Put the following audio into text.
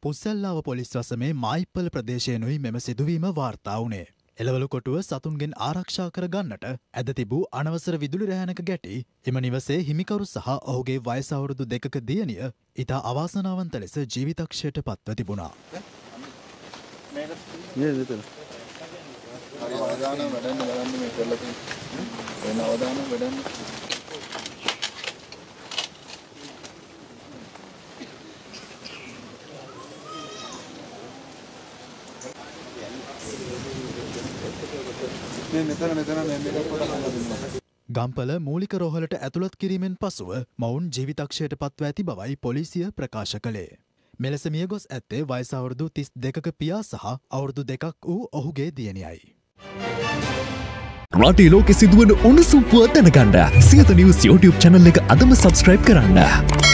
පුස්සල්ලාව police වසමේ මායිප්පල ප්‍රදේශයනුයි මෙම සිදුවීම වාර්තා වුණේ. එළවලු කොටුව සතුන්ගෙන් ආරක්ෂා කර ගන්නට ඇද තිබූ අනවසර විදුලි රැහැනක ගැටි එම නිවසේ හිමිකරු සහ ඔහුගේ වයස අවුරුදු 2ක දියණිය ඉතා අවාසනාවන්ත ලෙස ජීවිතක්ෂයට පත්ව තිබුණා. ගම්පල මූලික රෝහලට ඇතුළත් කිරීමෙන් පසුව මොවුන් ජීවිතක්ෂයට පත්ව ඇති බවයි පොලිසිය ප්‍රකාශ කළේ. මෙලෙස මියගොස් ඇත්තේ වයස අවුරුදු 32ක පියා සහ අවුරුදු 2ක් වූ ඔහුගේ දියණියයි. රටේ ලෝකෙ සිදුවන උණුසුම් පුවත් දැනගන්න සියත නිවුස් YouTube channel එක අදම subscribe කරන්න.